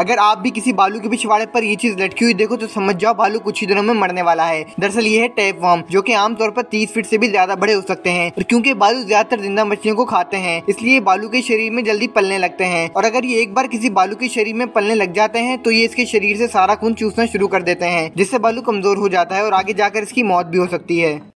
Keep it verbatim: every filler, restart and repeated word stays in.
अगर आप भी किसी भालू के पिछवाड़े पर ये चीज लटकी हुई देखो तो समझ जाओ भालू कुछ ही दिनों में मरने वाला है। दरअसल ये है टैपवर्म, जो कि आमतौर पर तीस फीट से भी ज्यादा बड़े हो सकते हैं। और क्योंकि भालू ज्यादातर जिंदा मछलियों को खाते हैं, इसलिए भालू के शरीर में जल्दी पलने लगते हैं। और अगर ये एक बार किसी भालू के शरीर में पलने लग जाते हैं तो ये इसके शरीर से सारा खून चूसना शुरू कर देते हैं, जिससे भालू कमजोर हो जाता है और आगे जाकर इसकी मौत भी हो सकती है।